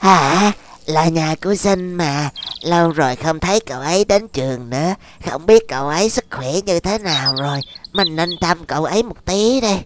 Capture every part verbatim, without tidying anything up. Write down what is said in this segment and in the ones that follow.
Hả? Là nhà của Sinh mà. Lâu rồi không thấy cậu ấy đến trường nữa. Không biết cậu ấy sức khỏe như thế nào rồi. Mình nên thăm cậu ấy một tí đi.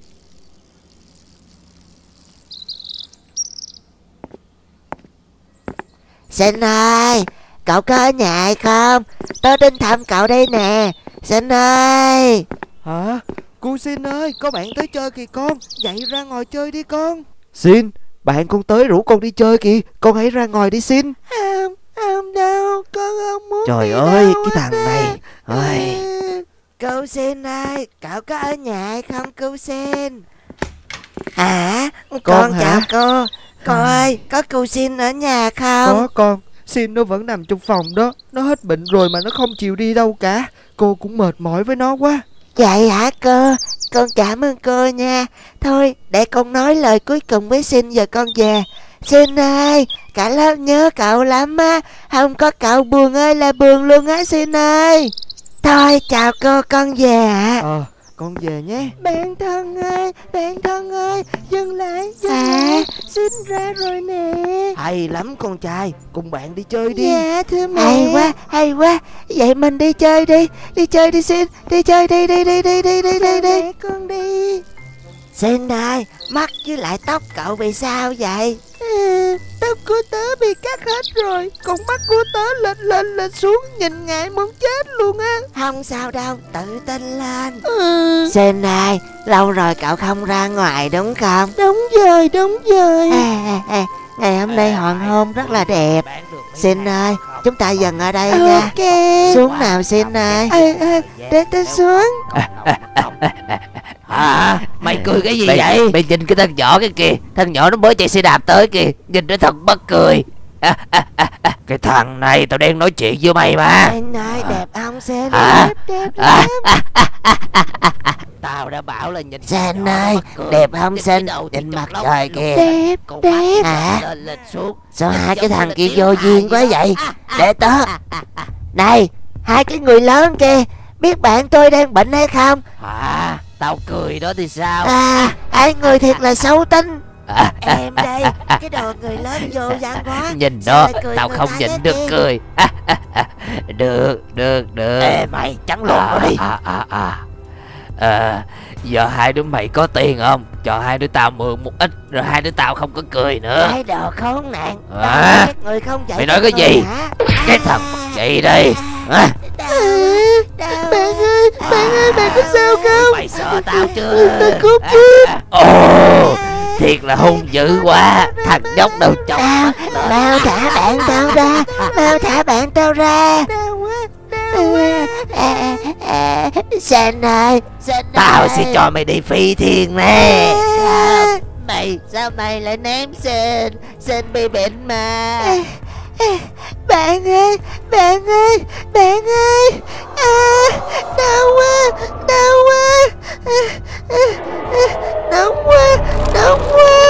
Sinh ơi, cậu có ở nhà hay không? Tớ đến thăm cậu đây nè. Sinh ơi. Hả? Cô Xin ơi, có bạn tới chơi kìa con. Dậy ra ngoài chơi đi con. Xin, bạn con tới rủ con đi chơi kìa. Con hãy ra ngoài đi Xin. Không, không đâu, con không muốn. Trời đi ơi, đâu cái thằng này. Ôi. Cô Xin ơi, cậu có ở nhà hay không cô Xin? Hả? Con, con chào hả? cô. Cô ơi, có cô Xin ở nhà không? Có con. Xin nó vẫn nằm trong phòng đó. Nó hết bệnh rồi mà nó không chịu đi đâu cả. Cô cũng mệt mỏi với nó quá. Vậy hả cô? Con cảm ơn cô nha. Thôi để con nói lời cuối cùng với Xin giờ con về. Xin ơi, cả lớp nhớ cậu lắm á. Không có cậu buồn ơi là buồn luôn á Xin ơi. Thôi chào cô, con về ạ. Ờ, con về nhé. Bạn thân ơi, bạn thân ơi, dừng lại, dừng lại. Xin ra rồi nè. Hay lắm con trai, cùng bạn đi chơi đi. Dạ thưa mẹ. Hay quá, hay quá. Vậy mình đi chơi đi. Đi chơi đi Xin. Đi chơi đi, đi đi đi đi đi đi đi. Mẹ con đi. Xin ơi, mắt với lại tóc cậu bị sao vậy? À, tóc của tớ bị cắt hết rồi. Còn mắt của tớ lên lên lên xuống. Nhìn ngại muốn chết luôn á. Không sao đâu, tự tin lên. ừ. Xin ơi, lâu rồi cậu không ra ngoài đúng không? Đúng rồi, đúng rồi. à, à, à, Ngày hôm nay hoàng hôn rất là đẹp. Xin ơi, chúng ta dừng ở đây nha. Ok. Xuống nào Xin ơi. à, à, Để tớ xuống. À, mày cười cái gì mày, vậy? Mày nhìn cái thằng nhỏ cái kìa. Thằng nhỏ nó mới chạy xe đạp tới kìa. Nhìn nó thật bất cười. à, à, à, à. Cái thằng này tao đang nói chuyện với mày mà. Xin ơi, đẹp không Xin? à, Đẹp, đẹp, đẹp. à, à, à, à, à, à. Tao đã bảo là nhìn Xin ơi, đẹp không Xin? Nhìn mặt trời kìa. Đẹp, đẹp. Hả? Lên lên xuống. Sao hai cái thằng kia vô duyên quá vậy? Để tớ. Này, hai cái người lớn kia, biết bạn tôi đang bệnh hay không? À, tao cười đó thì sao? À, hai người thiệt là xấu tính. à, Em đây, cái đồ người lớn vô văn quá. Nhìn đó, tao không nhịn được cười. à, à, à. Được, được, được. Ê mày, trắng lộn nó đi. À, à, à. À, giờ hai đứa mày có tiền không? Cho hai đứa tao mượn một ít, rồi hai đứa tao không có cười nữa. Cái đồ khốn nạn. À, các người không dạy mày nói cái gì? hả? Cái thằng chị đi. À. Bạn ơi, bạn ơi, bạn có sao không? Mày sợ tao chưa? Tao cút chứ. Ồ, thiệt là hung dữ quá. Thằng nhóc đầu chọc. Mau thả bạn tao ra. Mau thả bạn tao ra. Xin ơi, tao sẽ cho mày đi phi thiên nè. Mày, sao mày lại ném Xin? Xin bị bệnh mà. Bạn ơi, bạn ơi, bạn ơi. À, đau quá, đau quá. À, à, nóng quá, nóng quá.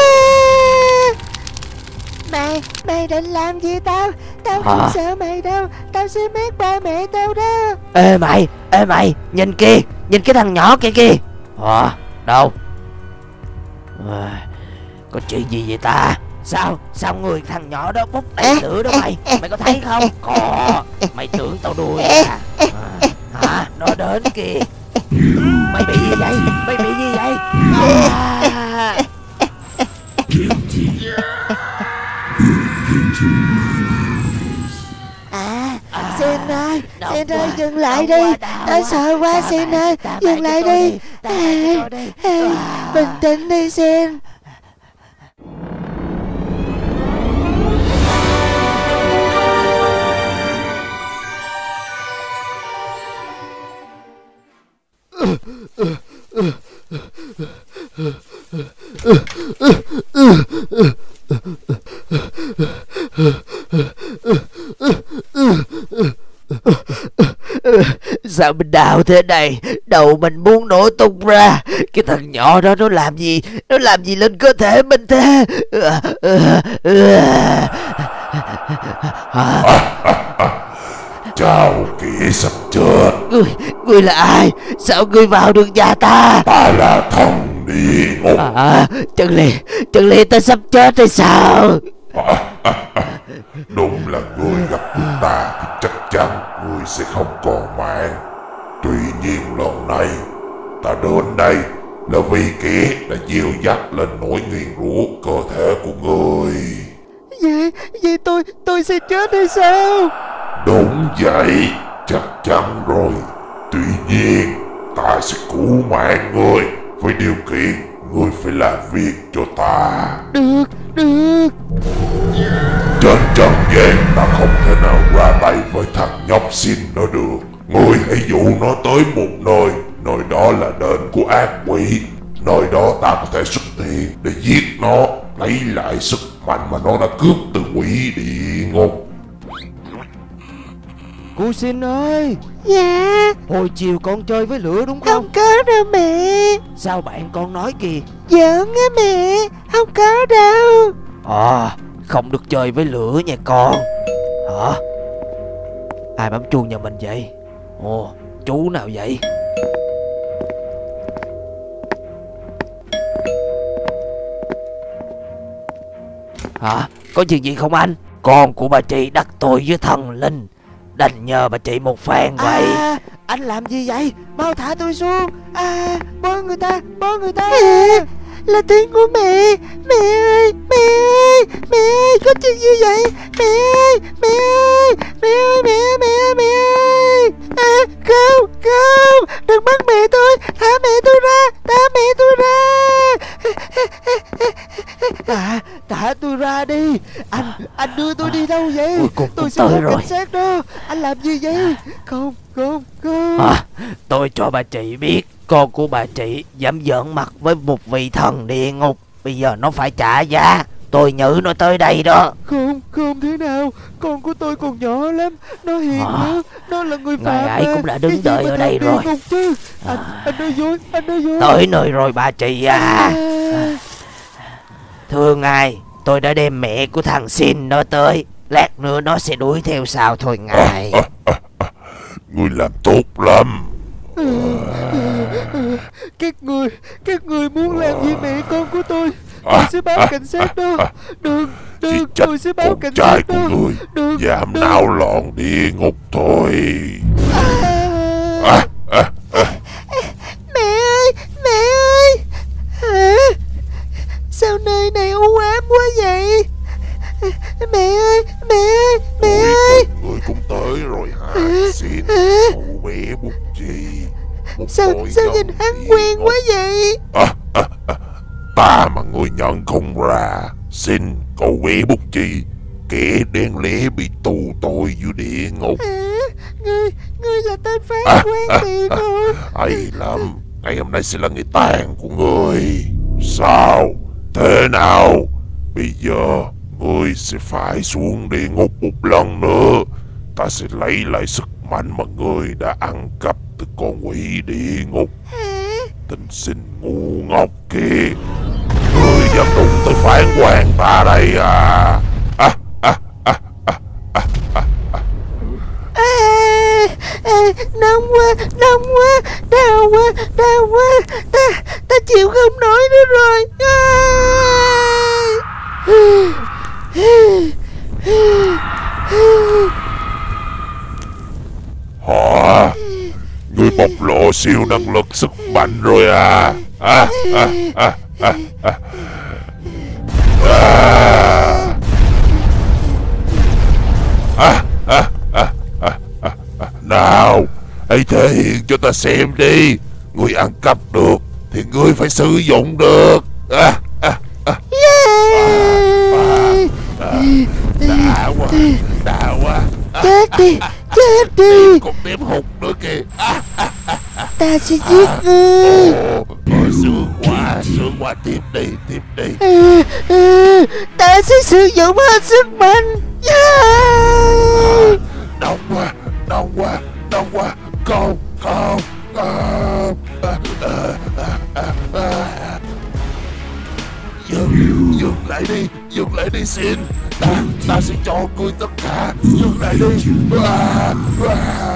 Mày, mày định làm gì tao? Tao không à. sợ mày đâu. Tao sẽ mét ba mẹ tao đó. Ê mày, ê mày, nhìn kia, nhìn cái thằng nhỏ kia kìa. Ờ, à, đâu? À, có chuyện gì vậy ta? Sao, sao người thằng nhỏ đó bốc đầy lửa đó mày? Mày có thấy không? Có, mày tưởng tao đùa à? À, hả? Nó đến kìa. Mày bị gì vậy? Mày bị gì vậy? À. À, Xin ơi, Xin ơi, dừng lại đi. Tao sợ quá Xin ơi, dừng lại đi. Bình tĩnh đi Xin. Sao mình đau thế này? Đầu mình muốn nổ tung ra. Cái thằng nhỏ đó nó làm gì? Nó làm gì lên cơ thể mình thế? Chào kẻ sắp chết. Ngươi, ngươi là ai? Sao ngươi vào được nhà ta? Ta là thần địa ngục. À, Trần Lê, Trần Lê ta sắp chết hay sao? À, Đúng là ngươi gặp được ta thì chắc chắn ngươi sẽ không còn mạng. Tuy nhiên lần này ta đến đây là vì kẻ đã dìu dắt lên nỗi nguyền rủa cơ thể của ngươi. Vậy, vậy tôi, tôi sẽ chết hay sao? Đúng vậy, chắc chắn rồi. Tuy nhiên ta sẽ cứu mạng ngươi với điều kiện ngươi phải làm việc cho ta. Được, được. Trên trần gian ta không thể nào ra tay với thằng nhóc xin nó được. Ngươi hãy dụ nó tới một nơi, nơi đó là đền của ác quỷ. Nơi đó ta có thể xuất hiện để giết nó, lấy lại sức mạnh mà nó đã cướp từ quỷ địa ngục. Cô Xin ơi. Dạ. Hồi chiều con chơi với lửa đúng không? Không có đâu mẹ. Sao bạn con nói kìa? Giỡn á mẹ. Không có đâu. À, không được chơi với lửa nha con. Hả? Ai bấm chuông nhà mình vậy? Ồ, chú nào vậy? Hả? Có chuyện gì không anh? Con của bà chị đắc tội với thần linh, đành nhờ bà chị một phen vậy. À, anh làm gì vậy? Mau thả tôi xuống. À, bớ người ta, bớ người ta. À, là tiếng của mẹ. Mẹ ơi, mẹ ơi, mẹ ơi, có chuyện gì vậy? Mẹ ơi, mẹ ơi, mẹ ơi, mẹ ơi, mẹ ơi, mẹ ơi. À, không, không, đừng bắt mẹ tôi. Thả mẹ tôi ra, thả mẹ tôi ra. À, thả tôi ra đi. Anh, anh đưa tôi đi đâu vậy? Cuối cùng Tôi cũng sẽ tới báo rồi. cảnh sát đó. Anh làm gì vậy? Không, không, không. À, tôi cho bà chị biết con của bà chị dám giỡn mặt với một vị thần địa ngục, bây giờ nó phải trả giá. Tôi nhử nó tới đây đó. Không, không thể nào. Con của tôi còn nhỏ lắm. Nó hiền À, nữa. Nó là người ngày phạm ấy mà. cũng đã đứng Cái gì đợi mà ở thần đây địa rồi. ngục chứ. Anh, anh nói dối, anh nói dối. Tới nơi rồi bà chị à. À. Thưa ngài, tôi đã đem mẹ của thằng Xin nó tới. Lát nữa nó sẽ đuổi theo sau thôi ngài. Ngươi làm tốt lắm. Các người, các người muốn làm gì mẹ con của tôi? Tôi sẽ báo cảnh sát đó. Đừng, Chỉ đừng, trách tôi sẽ báo con cảnh trai sát của đó. ngươi Đừng, dám đừng. náo loạn địa ngục thôi. À. Mẹ ơi, mẹ ơi. Hả? Sao nơi này u ám quá vậy? Mẹ ơi, mẹ ơi, mẹ ơi. Ngươi cũng tới rồi hả? Xin cậu bé bút chì. Một Sao, tội sao nhân nhìn hắn địa quen ngục. quá vậy? À, à, à, ta mà ngươi nhận không ra. Xin cậu bé bút chì, kẻ đen lẽ bị tù tội dưới địa ngục. Hả? Ngươi, ngươi là tên phán À, quan à, địa à, ngục. hay lắm. Ngày hôm nay sẽ là ngày tàn của ngươi. Sao? Thế nào? Bây giờ ngươi sẽ phải xuống địa ngục một lần nữa. Ta sẽ lấy lại sức mạnh mà ngươi đã ăn cắp từ con quỷ địa ngục. Hả? Tình sinh ngu ngốc kia. Ngươi dám đụng tới phán quan ta đây à? À, à, à, à, à, à, à. À, à, nóng quá, nóng quá, đau quá, đau quá. Ta, ta chịu không nổi nữa rồi. Hả? Ngươi bộc lộ siêu năng lực sức mạnh rồi à? À, à, à, à, à. À, à, à, à, à, à. Nào, hãy thể hiện cho ta xem đi. Ngươi ăn cắp được thì ngươi phải sử dụng được. À, à, à. Đã quá, đã quá. Chết đi, chết đi. Còn đếm hụt nữa kìa. À, Ta sẽ giết ngươi. ồ, ôi, sướng quá, sướng quá. Tiếp đi, tiếp đi. À, à, ta sẽ sử dụng hết sức mạnh. Yeah. Đau quá, đau quá, đau quá. Không, không, không. À, à, à, à, à. Dừng, dừng lại đi, dừng lại đi xin. Ta, ta sẽ cho ngươi tất cả. Dừng lại đi. À, à.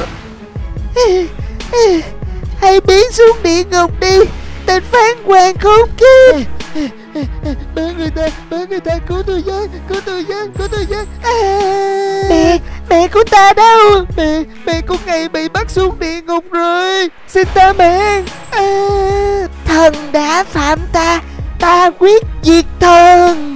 Hãy biến xuống địa ngục đi, tên phán quan khốn kiếp. Bớ người ta, bắt người ta, cứu tôi với, cứu tôi với, cứu tôi với. À. Mẹ, mẹ của ta đâu? Mẹ, mẹ của ngài bị bắt xuống địa ngục rồi. Xin ta mạng. À. Thần đã phạm ta, ta quyết diệt thần.